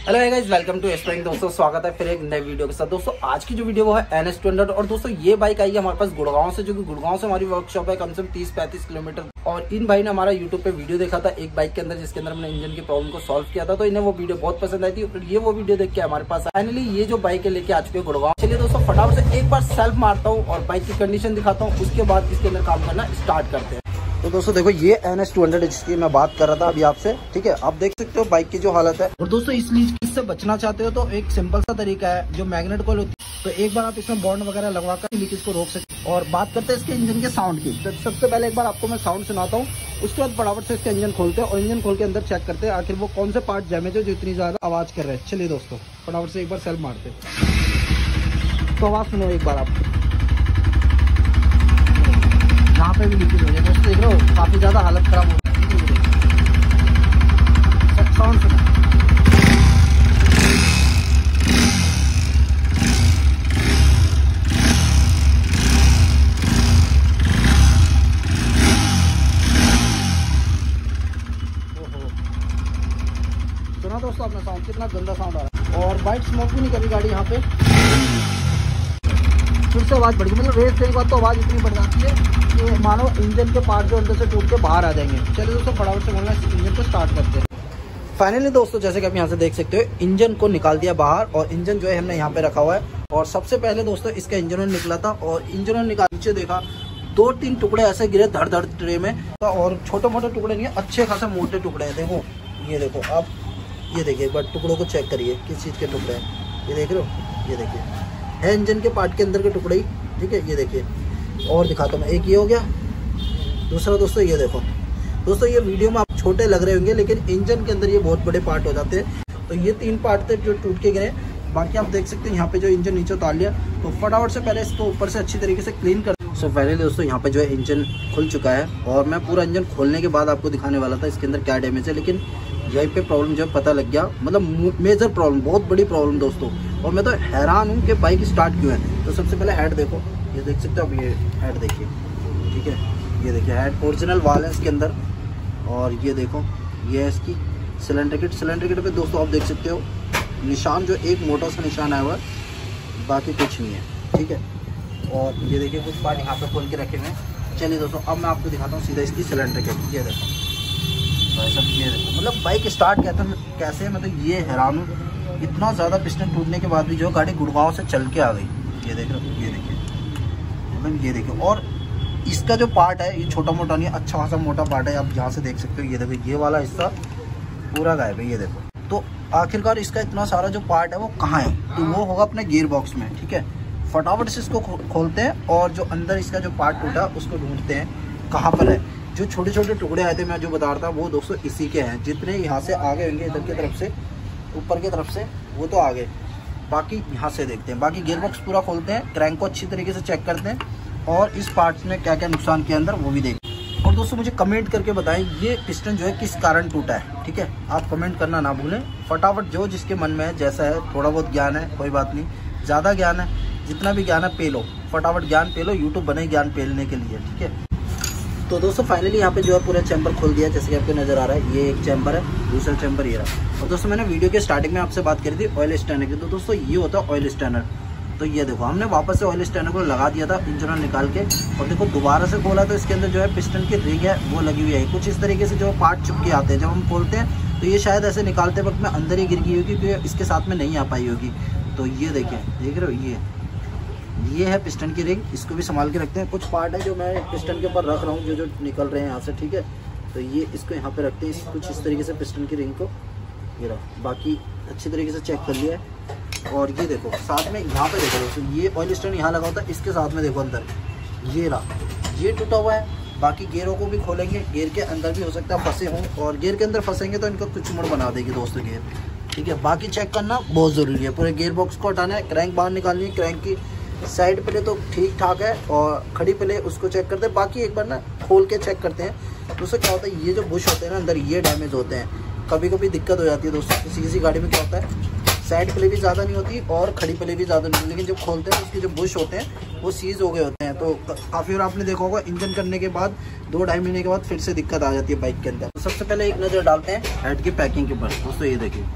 Hello guys, welcome to explain. दोस्तों स्वागत है फिर एक नए वीडियो के साथ। दोस्तों आज की जो वीडियो वो है NS200 और दोस्तों ये बाइक आई है हमारे पास गुड़गांव से, जो कि गुड़गांव से हमारी वर्कशॉप है कम से कम 30-35 किलोमीटर। और इन भाई ने हमारा यूट्यूब पे वीडियो देखा था एक बाइक के अंदर, जिसके अंदर हमने इंजन की प्रॉब्लम को सॉल्व किया था, तो इन्हें वो वीडियो बहुत पसंद आई थी और ये वो वीडियो देख के हमारे पास फाइनली ये जो बाइक है लेके आ चुके हैं गुड़गांव। चलिए दोस्तों फटाफट से एक बार सेल्फ मारता हूँ और बाइक की कंडीशन दिखाता हूँ, उसके बाद इसके अंदर काम करना स्टार्ट करते हैं। तो दोस्तों देखो ये NS200 जिसकी मैं बात कर रहा था अभी आपसे, ठीक है। आप देख सकते हो बाइक की जो हालत है। और दोस्तों इस लीक से बचना चाहते हो तो एक सिंपल सा तरीका है, जो मैग्नेट कॉइल होती है, तो एक बार आप इसमें बॉन्ड वगैरह लगवाकर लीकेज को रोक सकते। और बात करते हैं इसके इंजन के साउंड की। तो सबसे पहले एक बार आपको मैं साउंड सुनाता हूँ, उसके बाद फटाफट से इसका इंजन खोलते हैं और इंजन खोल के अंदर चेक करते हैं आखिर वो कौन से पार्ट डैमेज है जो इतनी ज्यादा आवाज कर रहे हैं। चलिए दोस्तों फटाफट से एक बार सेल्फ मारते हैं तो आवाज सुनो एक बार आप। यहाँ पे भी लीकेज हो जाएगा, देख रहे हो काफी ज्यादा हालत खराब हो गई है। साउंड सुनो, सुना दोस्तों आपने साउंड, कितना गंदा साउंड आ रहा है। और बाइक स्मोक भी नहीं करी गाड़ी यहाँ पे, फिर से आवाज बढ़ गई। मतलब रेस देने के बाद तो आवाज इतनी बढ़ जाती है कि मानो इंजन के पार्ट जो अंदर से टूट के बाहर आ जाएंगे। चलिए दोस्तों फटाफट से बोलना इंजन को स्टार्ट करते हैं। फाइनली दोस्तों जैसे कि आप यहाँ से देख सकते हो इंजन को निकाल दिया बाहर और इंजन जो है हमने यहाँ पे रखा हुआ है। और सबसे पहले दोस्तों इसका इंजन निकला था और इंजन निकाल नीचे देखा 2-3 टुकड़े ऐसे गिरे धड़ धड़ ट्रे में, और छोटे मोटे टुकड़े नहीं है, अच्छे खासे मोटे टुकड़े हैं। देखो ये देखो आप, ये देखिए एक बार टुकड़ों को चेक करिए किस चीज़ के टुकड़े हैं, ये देख रहे हो, ये देखिए है इंजन के पार्ट के अंदर के टुकड़े ही, ठीक है। ये देखिए और दिखाता हूँ मैं, एक ये हो गया, दूसरा दोस्तों ये देखो। दोस्तों ये वीडियो में आप छोटे लग रहे होंगे लेकिन इंजन के अंदर ये बहुत बड़े पार्ट हो जाते हैं। तो ये 3 पार्ट थे जो टूट के गिरे। बाकी आप देख सकते हैं यहाँ पे जो इंजन नीचे उतार लिया। तो फटाफट से पहले इसको ऊपर से अच्छी तरीके से क्लीन कर। सो पहले दोस्तों यहाँ पे जो है इंजन खुल चुका है और मैं पूरा इंजन खोलने के बाद आपको दिखाने वाला था इसके अंदर क्या डैमेज है, लेकिन यहीं पे प्रॉब्लम जो पता लग गया, मतलब मेजर प्रॉब्लम, बहुत बड़ी प्रॉब्लम दोस्तों। और मैं तो हैरान हूँ कि बाइक स्टार्ट क्यों है। तो सबसे पहले हेड देखो, ये देख सकते हो, अब ये हेड देखिए, ठीक है। ये देखिए हेड ओरिजिनल वाल है इसके अंदर। और ये देखो ये है इसकी सिलेंडर किट। सिलेंडर किट पे दोस्तों आप देख सकते हो निशान, जो एक मोटा सा निशान आया हुआ है, बाकी कुछ नहीं है, ठीक है। और ये देखिए कुछ पार्ट यहाँ पे खोल के रखे हुए हैं। चलिए दोस्तों अब मैं आपको दिखाता हूँ सीधा इसकी सिलेंडर किट। ये देखो भाई सब, ये देखो मतलब बाइक स्टार्ट कैसे, मतलब ये हैरान हूँ, इतना ज़्यादा पिस्टन टूटने के बाद भी जो गाड़ी गुड़गांव से चल के आ गई। ये देख रहे हो, ये देखिए, मतलब ये देखिए। और इसका जो पार्ट है ये छोटा मोटा नहीं है, अच्छा खासा मोटा पार्ट है। आप यहाँ से देख सकते हो, ये देखो ये वाला हिस्सा पूरा गायब है, ये देखो। तो आखिरकार इसका इतना सारा जो पार्ट है वो कहाँ है, तो वो होगा अपने गियर बॉक्स में, ठीक है। फटाफट से इसको खोलते हैं और जो अंदर इसका जो पार्ट टूटा उसको ढूंढते हैं कहाँ पर है। जो छोटे छोटे टुकड़े आए थे मैं जो बता रहा था वो दोस्तों इसी के हैं। जितने यहाँ से आगे होंगे इधर की तरफ से, ऊपर की तरफ से, वो तो आगे, बाकी यहाँ से देखते हैं। बाकी गियर बॉक्स पूरा खोलते हैं, क्रैंक को अच्छी तरीके से चेक करते हैं और इस पार्ट्स में क्या क्या नुकसान किया अंदर वो भी देखते हैं। और दोस्तों मुझे कमेंट करके बताएं ये पिस्टन जो है किस कारण टूटा है, ठीक है। आप कमेंट करना ना भूलें। फटाफट जो जिसके मन में है, जैसा है, थोड़ा बहुत ज्ञान है कोई बात नहीं, ज़्यादा ज्ञान है, जितना भी ज्ञान है पे लो, फटाफट ज्ञान पे लो। यूट्यूब बने ज्ञान पेलने के लिए, ठीक है। तो दोस्तों फाइनली यहाँ पे जो है पूरा चैम्बर खोल दिया, जैसे कि आपको नजर आ रहा है। ये एक चैम्बर है, दूसरा चैम्बर ये रहा। और दोस्तों मैंने वीडियो के स्टार्टिंग में आपसे बात करी थी ऑयल स्टैनर की। तो दोस्तों ये होता है ऑयल स्टैनर। तो ये देखो हमने वापस से ऑयल स्टैनर को लगा दिया था इंजन निकाल के, और देखो दोबारा से खोला तो इसके अंदर जो है पिस्टन की रिंग है वो लगी हुई है। कुछ इस तरीके से जो पार्ट चिपके आते हैं, जब हम खोलते हैं तो ये शायद ऐसे निकालते वक्त में अंदर ही गिर गई होगी, क्योंकि इसके साथ में नहीं आ पाई होगी। तो ये देखें, देख रहे हो, ये है पिस्टन की रिंग, इसको भी संभाल के रखते हैं। कुछ पार्ट है जो मैं पिस्टन के ऊपर रख रहा हूँ, जो निकल रहे हैं यहाँ से, ठीक है। तो ये इसको यहाँ पे रखते हैं, कुछ इस तरीके से पिस्टन की रिंग को, ये रहा। बाकी अच्छी तरीके से चेक कर लिया है। और ये देखो साथ में यहाँ पे देखो दोस्तों, ये ऑयल स्टैंड यहाँ लगा होता है, इसके साथ में देखो अंदर ये रहा, ये टूटा हुआ है। बाकी गेयरों को भी खोलेंगे, गेयर के अंदर भी हो सकता है फंसे हों, और गेयर के अंदर फंसेंगे तो इनको कुछ मुड़ बना देगी दोस्तों गेयर, ठीक है। बाकी चेक करना बहुत ज़रूरी है। पूरे गेयर बॉक्स को हटाना है, क्रैंक बाहर निकालनी है, क्रैंक की साइड प्ले तो ठीक ठाक है और खड़ी प्ले उसको चेक करते हैं। बाकी एक बार ना खोल के चेक करते हैं। तो उससे क्या होता है, ये जो बुश होते हैं ना अंदर, ये डैमेज होते हैं। कभी कभी दिक्कत हो जाती है दोस्तों, किसी किसी गाड़ी में क्या होता है साइड प्ले भी ज़्यादा नहीं होती और खड़ी प्ले भी ज़्यादा नहीं होती, लेकिन जब खोलते हैं उसके जो बुश होते हैं वो सीज हो गए होते हैं। तो काफ़ी बार आपने देखा होगा इंजन करने के बाद 2-2.5 महीने के बाद फिर से दिक्कत आ जाती है बाइक के अंदर। तो सबसे पहले एक नज़र डालते हैं हेड की पैकिंग के ऊपर। दोस्तों ये देखिए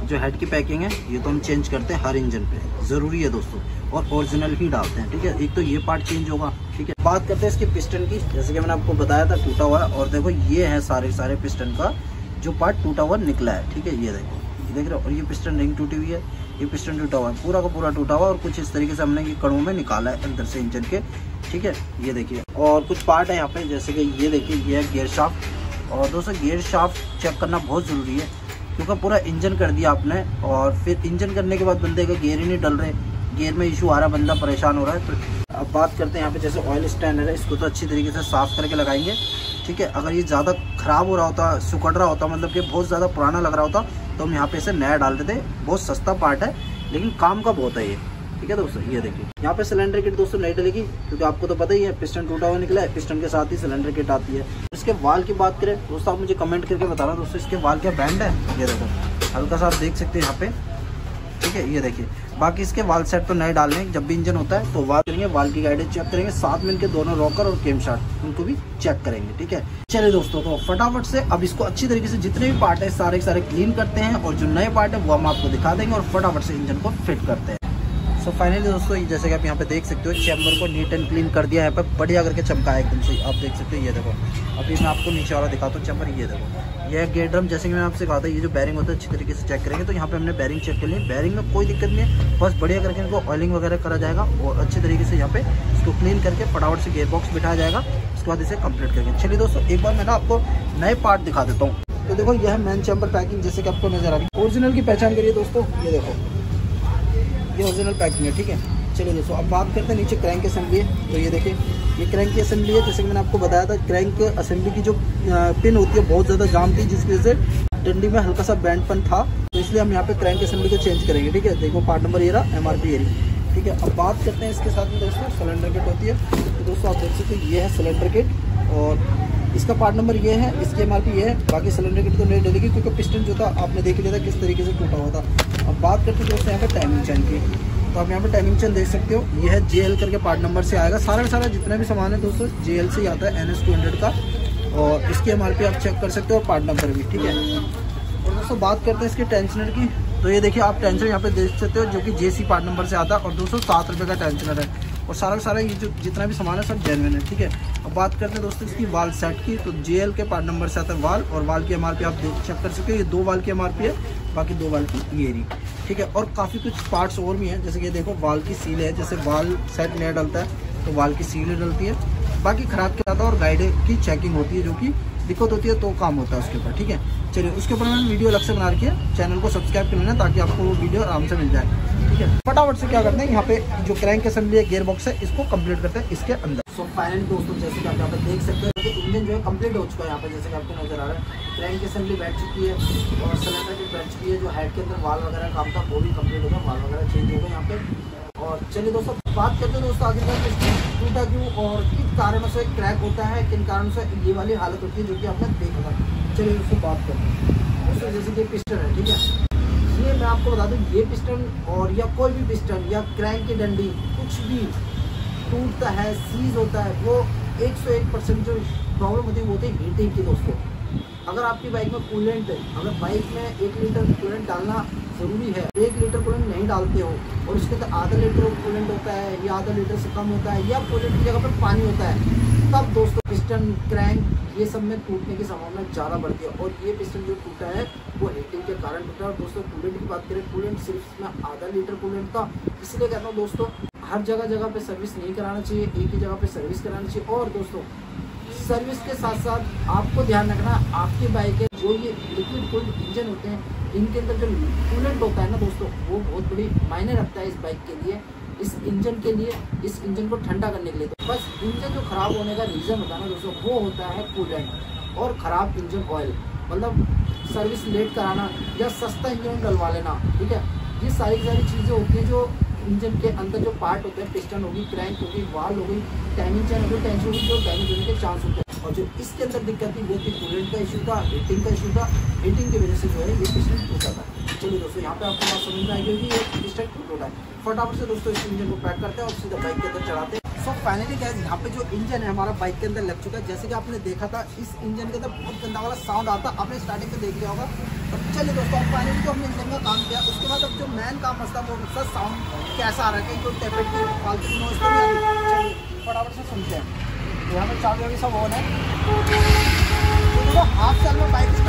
जो हेड की पैकिंग है ये तो हम चेंज करते हैं हर इंजन पे, ज़रूरी है दोस्तों, और ओरिजिनल ही डालते हैं, ठीक है। एक तो ये पार्ट चेंज होगा, ठीक है। बात करते हैं इसकी पिस्टन की, जैसे कि मैंने आपको बताया था टूटा हुआ है, और देखो ये है सारे पिस्टन का जो पार्ट टूटा हुआ निकला है, ठीक है। ये देखो, देख रहे हो, और ये पिस्टन रिंग टूटी हुई है, ये पिस्टन टूटा हुआ है, पूरा का पूरा टूटा हुआ, और कुछ इस तरीके से हमने ये कड़ों में निकाला है अंदर से इंजन के, ठीक है। ये देखिए, और कुछ पार्ट है यहाँ पे, जैसे कि ये देखिए, ये है गियर शाफ्ट। और दोस्तों गियर शाफ्ट चेक करना बहुत ज़रूरी है, क्योंकि पूरा इंजन कर दिया आपने, और फिर इंजन करने के बाद बंदे का गियर ही नहीं डल रहे, गियर में इशू आ रहा है, बंदा परेशान हो रहा है। तो अब बात करते हैं यहाँ पे, जैसे ऑयल स्टैंडर है, इसको तो अच्छी तरीके से साफ़ करके लगाएंगे, ठीक है। अगर ये ज़्यादा ख़राब हो रहा होता, सुकड़ रहा होता, मतलब कि बहुत ज़्यादा पुराना लग रहा होता, तो हम यहाँ पे इसे नया डाल देते। बहुत सस्ता पार्ट है, लेकिन काम का बहुत है ये, ठीक है दोस्तों। ये देखिए, यहाँ पे सिलेंडर किट दोस्तों नहीं डलेगी, क्योंकि आपको तो पता ही है पिस्टन टूटा हुआ निकला है, पिस्टन के साथ ही सिलेंडर किट आती है। इसके वाल की बात करें दोस्तों, आप मुझे कमेंट करके बताना दोस्तों, इसके वाल क्या बैंड है, ये देखो हल्का सा आप देख सकते हैं यहाँ पे, ठीक है। ये देखिए, बाकी इसके वाल सेट तो नए डालने, जब भी इंजन होता है तो वाल करेंगे, वाल की गाइडेंस चेक करेंगे, साथ में इनके दोनों रॉकर और केम शाफ्ट उनको भी चेक करेंगे, ठीक है। चलिए दोस्तों, तो फटाफट से अब इसको अच्छी तरीके से जितने भी पार्ट है सारे क्लीन करते हैं, और जो नए पार्ट है वो हम आपको दिखा देंगे, और फटाफट से इंजन को फिट करते हैं। सो फाइनली दोस्तों, जैसे कि आप यहाँ पे देख सकते हो, चैम्बर को नीट एंड क्लीन कर दिया है, यहाँ पे बढ़िया करके चमका है एकदम से, आप देख सकते हो। ये देखो, अभी मैं आपको नीचे वाला दिखाता हूँ चैम्बर, ये देखो, ये गियर ड्रम, जैसे कि मैंने आपसे कहा था, ये जो बैरिंग होता है अच्छी तरीके से चेक करेंगे, तो यहाँ पे हमने बैरिंग चेक कर ली, बैरिंग में कोई दिक्कत नहीं है, बस बढ़िया करके इनको ऑयलिंग वगैरह करा जाएगा, और अच्छे तरीके से यहाँ पे इसको क्लीन करके फटाफट से गियर बॉक्स बिठाया जाएगा, उसके बाद इसे कंप्लीट करेंगे। चलिए दोस्तों, एक बार मैं ना आपको नए पार्ट दिखा देता हूँ। तो देखो, यह है मेन चैम्बर पैकिंग, जैसे कि आपको नजर आ रही है। ओरिजिनल की पहचान करिए दोस्तों, ये देखो, ये ओरिजिनल पैकिंग है, ठीक है। चलिए दोस्तों, अब बात करते हैं नीचे क्रैंक असेंबली है। तो ये देखिए, ये क्रैंक की असेंबली है, जैसे कि मैंने आपको बताया था, क्रैंक असेंबली की जो पिन होती है बहुत ज़्यादा जाम थी, जिसकी वजह से डंडी में हल्का सा बैंडपन था, तो इसलिए हम यहाँ पे क्रैंक असेंबली को चेंज करेंगे, ठीक है। देखो, पार्ट नंबर ये रहा, MRP ये रही, ठीक है। अब बात करते हैं इसके साथ में दोस्तों सिलेंडर किट होती है। तो दोस्तों आप देख सकते हैं, ये है सिलेंडर किट, और इसका पार्ट नंबर ये है, इसकी MRP ये है। बाकी सिलेंडर किट तो नहीं डलेगी, क्योंकि पिस्टन जो था आपने देख लिया था किस तरीके से टूटा हुआ था। अब बात करते हैं दोस्तों यहाँ पे टाइमिंग चैन की, तो आप यहाँ पे टाइमिंग चेन देख सकते हो, ये है JL करके पार्ट नंबर से आएगा, सारा जितना भी सामान है दोस्तों JL से ही आता है, NS 200 का, और इसकी MRP आप चेक कर सकते हो, और पार्ट नंबर भी, ठीक है। और दोस्तों बात करते हैं इसके टेंशनर की, तो ये देखिए आप टेंशनर यहाँ पे देख सकते हो, जो कि JC पार्ट नंबर से आता है, और 207 रुपये का टेंशनर है, और सारा ये जो जितना भी सामान है सब जेन्युइन है, ठीक है। अब बात करते हैं दोस्तों इसकी वाल सेट की, तो JL के पार्ट नंबर से आता है वाल, और वाल की MRP आप चेक कर सकते हो, ये 2 वाल की MRP है, बाकी 2 वाल की ये रही, ठीक है। और काफ़ी कुछ पार्ट्स और भी हैं, जैसे कि देखो, वाल की सील है, जैसे वाल सेट नया डलता है तो वाल की सील डलती है, बाकी खराब क्या आता है, और गाइड की चेकिंग होती है, जो कि दिक्कत होती है तो काम होता है उसके ऊपर, ठीक है। चलिए, उसके ऊपर मैंने वीडियो अलग से बना रखी है, चैनल को सब्सक्राइब कर लेना, ताकि आपको वो वीडियो आराम से मिल जाए, ठीक है। फटाफट से क्या करते हैं, यहाँ पे जो क्रैंक असेंबली है, गियर बॉक्स है, इसको कंप्लीट करते हैं इसके अंदर। सो फाइनली दोस्तों, जैसे कि आप यहाँ पे देख सकते हो कि इंजन जो है कंप्लीट हो चुका है, यहाँ पे जैसे कि आपको नजर आ रहा है, क्रैंक असेंबली बैठ चुकी है, और सिलेंडर की बैठ चुकी है, जो हेड के अंदर वाल वगैरह काम था वो भी कंप्लीट हो गया, वाल वगैरह चेंज हो गए यहाँ पे। और चलिए दोस्तों, बात करते हैं दोस्तों आगे का टूटा क्यों, और किन कारणों से क्रैक होता है, किन कारणों से ये वाली हालत होती है, जो कि आपने देखा था। चलिए उसको बात करते हैं दोस्तों, जैसे कि पिस्टन है, ठीक है, ये मैं आपको बता दूं, ये पिस्टन और या कोई भी पिस्टन या क्रैंक की डंडी कुछ भी टूटता है, सीज होता है, वो 101% जो प्रॉब्लम होती है वो होती है हीटिंग की दोस्तों। अगर आपकी बाइक में कूलेंट, अगर बाइक में 1 लीटर कूलेंट डालना ज़रूरी है, 1 लीटर कूलेंट नहीं डालते हो, और उसके अंदर आधा लीटर कूलेंट होता है, या आधा लीटर से कम होता है, या कूलेंट की जगह पर पानी होता है, तब दोस्तों पिस्टन, क्रैंक ये सब में टूटने की संभावना ज़्यादा बढ़ती है। और ये पिस्टन जो टूटा है वो हीटिंग के कारण टूटा है। और दोस्तों कूलेंट की बात करें, कूलेंट सिर्फ इसमें आधा लीटर कूलेंट था, इसलिए कहता हूँ दोस्तों, हर जगह पे सर्विस नहीं कराना चाहिए, एक ही जगह पे सर्विस करानी चाहिए। और दोस्तों सर्विस के साथ साथ आपको ध्यान रखना, आपकी बाइक है जो ये लिक्विड कूल्ड इंजन होते हैं, इनके अंदर जो कूलेंट होता है ना दोस्तों, वो बहुत बड़ी मायने रखता है इस बाइक के लिए, इस इंजन के लिए, इस इंजन को ठंडा करने के लिए। तो बस इंजन जो खराब होने का रीज़न होता है ना दोस्तों, वो होता है कूलेंट और ख़राब इंजन ऑयल, मतलब सर्विस लेट कराना या सस्ता इंजन डलवा लेना, ठीक है। ये सारी चीज़ें होती हैं जो इंजन के अंदर जो पार्ट होते हैं, पिस्टन होगी, क्रैंक होगी, वाल हो गई, टाइमिंग चैन होगी, टेंशन होगी, जो डैमेज होने के चांस होते हैं। और जो इसके अंदर दिक्कत थी वो थी कूलेंट का इशू था, हीटिंग का इशू था, हीटिंग की वजह से जो है ये पिस्टन टूटा था। चलिए दोस्तों, यहाँ पे आपको बात समझ में आई होगी, ये पिस्टन टूटा है। फटाफट से दोस्तों इस इंजन को पैक करते हैं और सीधा बाइक के अंदर चढ़ाते हैं। सो फाइनली गाइस, यहाँ पे जो इंजन है हमारा बाइक के अंदर लग चुका है। जैसे कि आपने देखा था, इस इंजन के अंदर बहुत गंदा वाला साउंड आता, आपने स्टार्टिंग में देख लिया होगा, चलिए दोस्तों, अब फाइनली जो हमने इंजन का काम किया, उसके बाद अब जो मेन काम मसला वो सर साउंड कैसा आ रहा है, कहीं कोई टेपेट की फालतू की नॉइज़ तो नहीं आ रही। चलिए फटाफट से सुनते हैं। यहाँ पर चाबी वाबी सब ऑन है। तो हाफ साल में बाइक